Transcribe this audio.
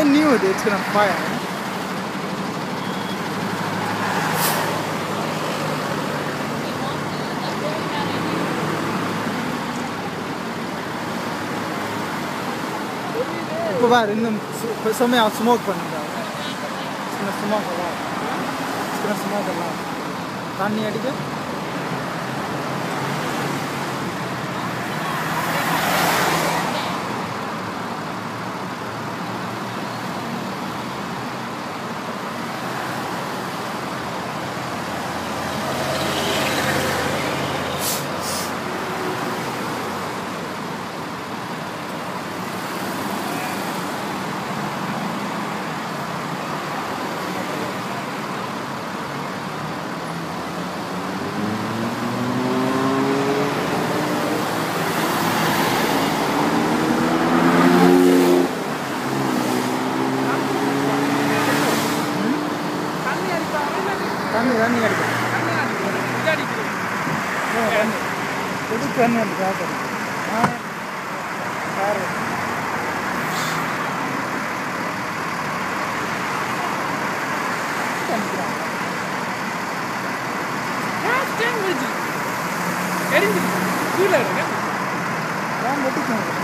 knew it's gonna fire. இப்போ பாரு இன்னும் செம்மையாக ஸ்மோக் பண்ணுறாங்க. ஸ்மோக் எல்லாம் ஸ்மோக் எல்லாம் தண்ணி அடிக்க தண்ணி அடிக்கும். எதுக்கு தண்ணி வந்து பார்க்குறேன். பாரு எரிஞ்சு கீழே எடுங்க. நான் வெட்டிக்கணும்.